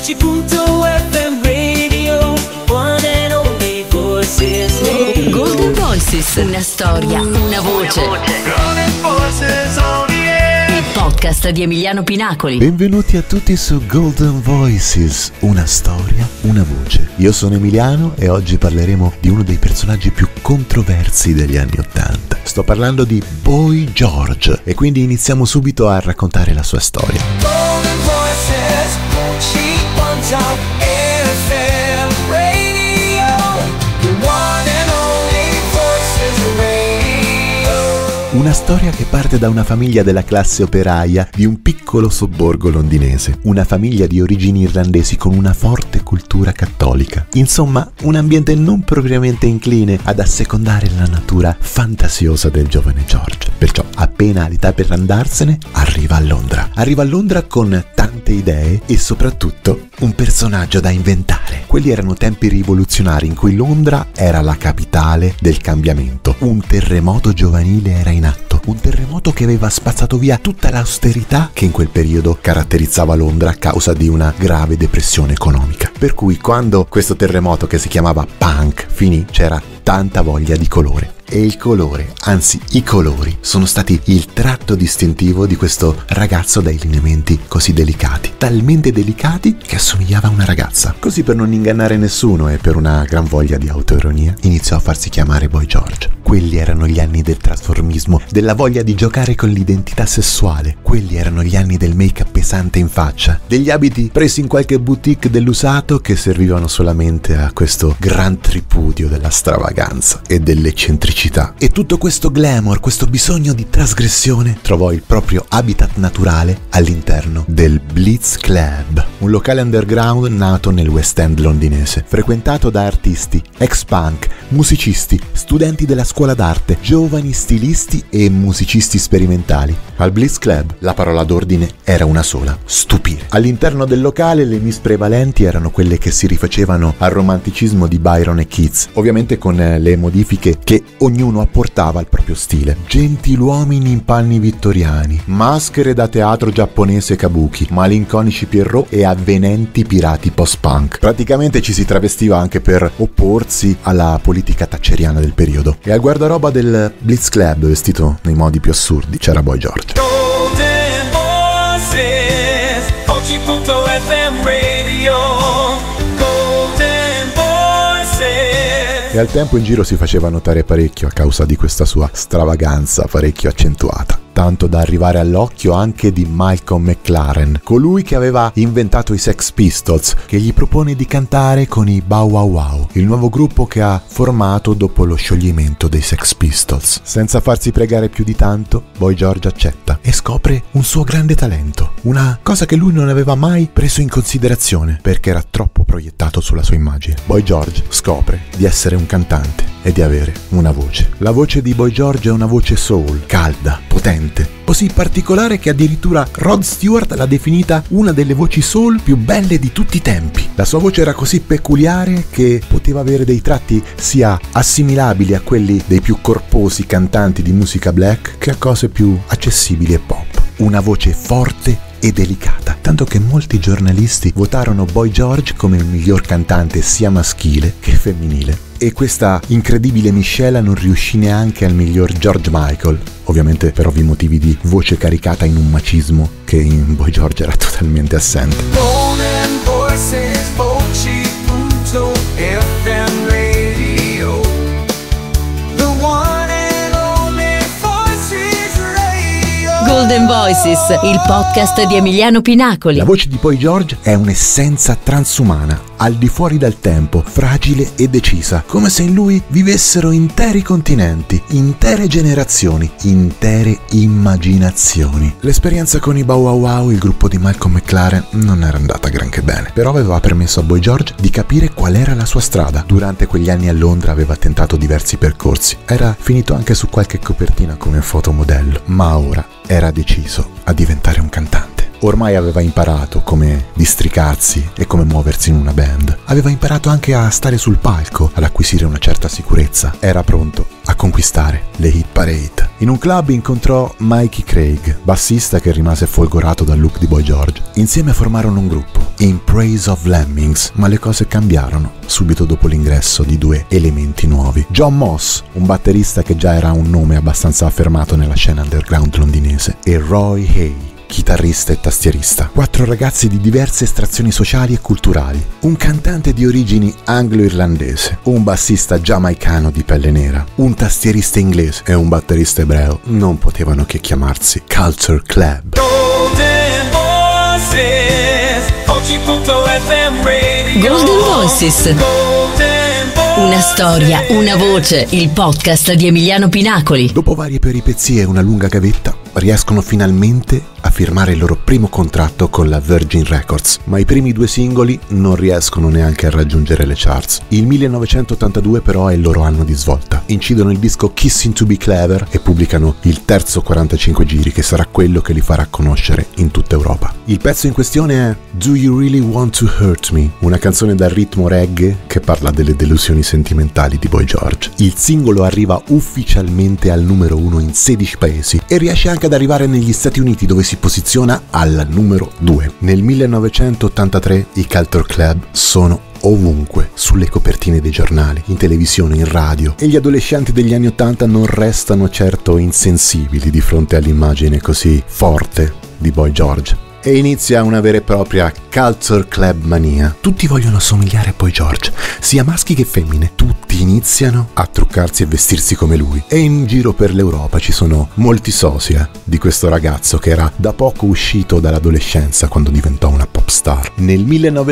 Voci.fm Radio, one and only Voices Radio. Golden Voices, una storia, una voce. Golden Voices on the air. Il podcast di Emiliano Pinacoli. Benvenuti a tutti su Golden Voices, una storia, una voce. Io sono Emiliano e oggi parleremo di uno dei personaggi più controversi degli anni '80. Sto parlando di Boy George e quindi iniziamo subito a raccontare la sua storia. Golden Voices, Voci.fm Radio, the one and only Voices Radio. Una storia che parte da una famiglia della classe operaia di un piccolo sobborgo londinese, una famiglia di origini irlandesi con una forte cultura cattolica. Insomma, un ambiente non propriamente incline ad assecondare la natura fantasiosa del giovane George. Perciò, appena ha l'età per andarsene, arriva a Londra. Arriva a Londra con tante idee e soprattutto un personaggio da inventare. Quelli erano tempi rivoluzionari in cui Londra era la capitale del cambiamento. Un terremoto giovanile era in atto, un terremoto che aveva spazzato via tutta l'austerità che in quel periodo caratterizzava Londra a causa di una grave depressione economica. Per cui quando questo terremoto, che si chiamava punk, finì, c'era tanta voglia di colore. E il colore, anzi i colori, sono stati il tratto distintivo di questo ragazzo dai lineamenti così delicati, talmente delicati che assomigliava a una ragazza. Così, per non ingannare nessuno e per una gran voglia di autoironia, iniziò a farsi chiamare Boy George. Quelli erano gli anni del trasformismo, della voglia di giocare con l'identità sessuale. Quelli erano gli anni del make-up pesante in faccia, degli abiti presi in qualche boutique dell'usato che servivano solamente a questo gran tripudio della stravaganza e dell'eccentricità. E tutto questo glamour, questo bisogno di trasgressione, trovò il proprio habitat naturale all'interno del Blitz Club, un locale underground nato nel West End londinese, frequentato da artisti, ex-punk, musicisti, studenti della scuola d'arte, giovani stilisti e musicisti sperimentali. Al Blitz Club la parola d'ordine era una sola: stupire. All'interno del locale le miss prevalenti erano quelle che si rifacevano al romanticismo di Byron e Keats, ovviamente con le modifiche che ognuno apportava al proprio stile. Gentiluomini in panni vittoriani, maschere da teatro giapponese kabuki, malinconici Pierrot e avvenenti pirati post-punk. Praticamente ci si travestiva anche per opporsi alla politica thatcheriana del periodo. E al guardaroba del Blitz Club, vestito nei modi più assurdi, c'era Boy George. Golden Voices, Voci.fm Radio, Golden Voices. E al tempo in giro si faceva notare parecchio a causa di questa sua stravaganza parecchio accentuata, tanto da arrivare all'occhio anche di Malcolm McLaren, colui che aveva inventato i Sex Pistols, che gli propone di cantare con i Bow Wow Wow, il nuovo gruppo che ha formato dopo lo scioglimento dei Sex Pistols. Senza farsi pregare più di tanto, Boy George accetta e scopre un suo grande talento, una cosa che lui non aveva mai preso in considerazione perché era troppo proiettato sulla sua immagine. Boy George scopre di essere un cantante e di avere una voce. La voce di Boy George è una voce soul, calda, potente, così particolare che addirittura Rod Stewart l'ha definita una delle voci soul più belle di tutti i tempi. La sua voce era così peculiare che poteva avere dei tratti sia assimilabili a quelli dei più corposi cantanti di musica black che a cose più accessibili e pop. Una voce forte e delicata, tanto che molti giornalisti votarono Boy George come il miglior cantante sia maschile che femminile. E questa incredibile miscela non riuscì neanche al miglior George Michael, ovviamente per ovvi motivi di voce caricata in un macismo che in Boy George era totalmente assente. Golden Voices, Voci.fm Radio, the one and only Voices Radio. Golden Voices, il podcast di Emiliano Pinacoli. La voce di Boy George è un'essenza transumana, al di fuori del tempo, fragile e decisa, come se in lui vivessero interi continenti, intere generazioni, intere immaginazioni. L'esperienza con i Bow Wow Wow, il gruppo di Malcolm McLaren, non era andata granché bene, però aveva permesso a Boy George di capire qual era la sua strada. Durante quegli anni a Londra aveva tentato diversi percorsi, era finito anche su qualche copertina come fotomodello, ma ora era deciso a diventare un cantante. Ormai aveva imparato come districarsi e come muoversi in una band. Aveva imparato anche a stare sul palco, ad acquisire una certa sicurezza. Era pronto a conquistare le hit parade. In un club incontrò Mikey Craig, bassista che rimase folgorato dal look di Boy George. Insieme formarono un gruppo, In Praise of Lemmings, ma le cose cambiarono subito dopo l'ingresso di due elementi nuovi. John Moss, un batterista che già era un nome abbastanza affermato nella scena underground londinese, e Roy Hay, chitarrista e tastierista. 4 ragazzi di diverse estrazioni sociali e culturali, un cantante di origini anglo-irlandese, un bassista giamaicano di pelle nera, un tastierista inglese e un batterista ebreo. Non potevano che chiamarsi Culture Club. Golden Voices. Una storia, una voce, il podcast di Emiliano Pinacoli. Dopo varie peripezie e una lunga gavetta, riescono finalmente a firmare il loro primo contratto con la Virgin Records, ma i primi 2 singoli non riescono neanche a raggiungere le charts. Il 1982 però è il loro anno di svolta. Incidono il disco Kissing to be Clever e pubblicano il terzo 45 giri, che sarà quello che li farà conoscere in tutta Europa. Il pezzo in questione è Do You Really Want to Hurt Me? Una canzone dal ritmo reggae che parla delle delusioni sentimentali di Boy George. Il singolo arriva ufficialmente al numero 1 in 16 paesi e riesce anche ad arrivare negli Stati Uniti, dove si posiziona al numero 2. Nel 1983 i Culture Club sono ovunque, sulle copertine dei giornali, in televisione, in radio, e gli adolescenti degli anni 80 non restano certo insensibili di fronte all'immagine così forte di Boy George. E inizia una vera e propria Culture Club mania. Tutti vogliono somigliare a Boy George, sia maschi che femmine. Tutti iniziano a truccarsi e vestirsi come lui. E in giro per l'Europa ci sono molti sosia di questo ragazzo che era da poco uscito dall'adolescenza quando diventò una pop star. Nel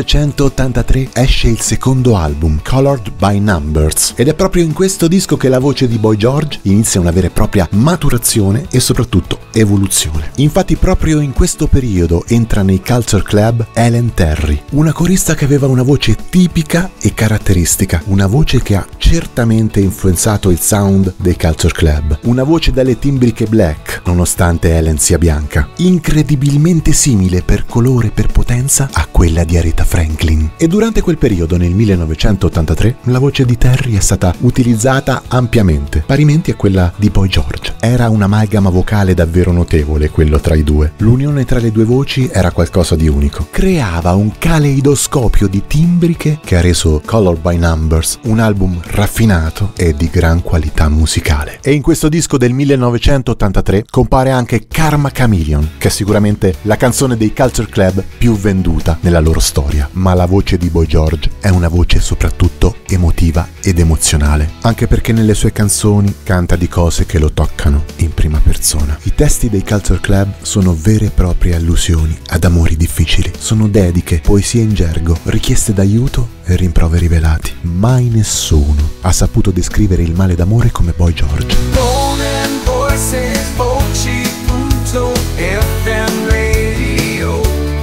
1983 esce il secondo album, Colored by Numbers, ed è proprio in questo disco che la voce di Boy George inizia una vera e propria maturazione e soprattutto evoluzione. Infatti proprio in questo periodo entra nei Culture Club Ellen Terry, una corista che aveva una voce tipica e caratteristica, una voce che ha certamente influenzato il sound dei Culture Club, una voce dalle timbriche black, nonostante Ellen sia bianca, incredibilmente simile per colore e per potenza a quella di Aretha Franklin. E durante quel periodo, nel 1983, la voce di Terry è stata utilizzata ampiamente, parimenti a quella di Boy George. Era un'amalgama vocale davvero notevole quello tra i due. L'unione tra le due voci era qualcosa di unico. Creava un caleidoscopio di timbriche che ha reso Colored by Numbers un album raffinato e di gran qualità musicale. E in questo disco del 1983 compare anche Karma Chameleon, che è sicuramente la canzone dei Culture Club più venduta nella loro storia. Ma la voce di Boy George è una voce soprattutto emotiva ed emozionale, anche perché nelle sue canzoni canta di cose che lo toccano in prima persona. I testi dei Culture Club sono vere e proprie allusioni ad amori difficili. Sono dediche, poesie in gergo, richieste d'aiuto e rimproveri velati. Mai nessuno ha saputo descrivere il male d'amore come Boy George. Golden Voices, Voci Punto FM Radio.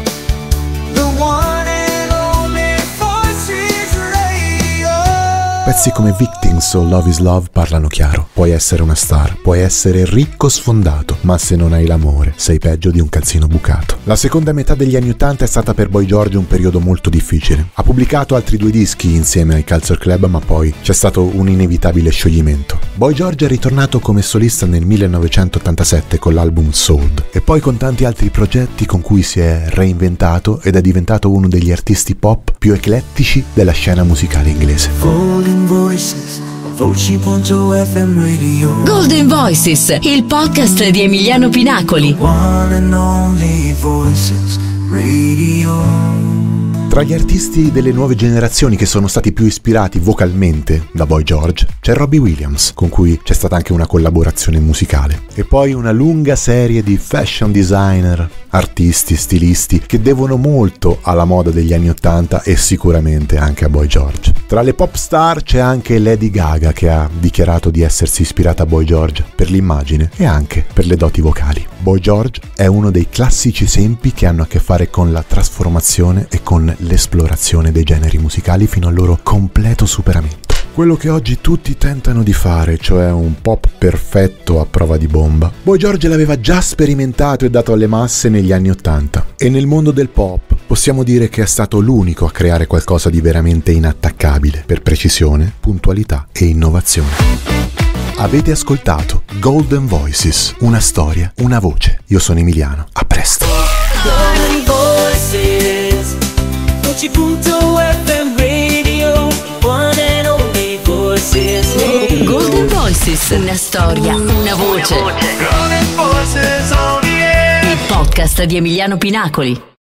The one and only Voices Radio. Pezzi come Victims o Love is Love parlano chiaro. Puoi essere una star, puoi essere ricco sfondato, ma se non hai l'amore sei peggio di un calzino bucato. La seconda metà degli anni 80 è stata per Boy George un periodo molto difficile. Ha pubblicato altri 2 dischi insieme ai Culture Club, ma poi c'è stato un inevitabile scioglimento. Boy George è ritornato come solista nel 1987 con l'album Sold e poi con tanti altri progetti con cui si è reinventato ed è diventato uno degli artisti pop più eclettici della scena musicale inglese. Golden Voices, Voci.fm Radio. Golden Voices, il podcast di Emiliano Pinacoli. One and only Voices Radio. Tra gli artisti delle nuove generazioni che sono stati più ispirati vocalmente da Boy George c'è Robbie Williams, con cui c'è stata anche una collaborazione musicale, e poi una lunga serie di fashion designer, artisti, stilisti che devono molto alla moda degli anni 80 e sicuramente anche a Boy George. Tra le pop star c'è anche Lady Gaga, che ha dichiarato di essersi ispirata a Boy George per l'immagine e anche per le doti vocali. Boy George è uno dei classici esempi che hanno a che fare con la trasformazione e con l'esplorazione dei generi musicali fino al loro completo superamento. Quello che oggi tutti tentano di fare, cioè un pop perfetto a prova di bomba, Boy George l'aveva già sperimentato e dato alle masse negli anni 80. E nel mondo del pop possiamo dire che è stato l'unico a creare qualcosa di veramente inattaccabile per precisione, puntualità e innovazione. Avete ascoltato Golden Voices, una storia, una voce. Io sono Emiliano, a presto. Golden Voices, Voci.fm Radio, one and only Voices Radio. Golden Voices, una storia, una voce. Golden Voices on the air. Il podcast di Emiliano Pinacoli.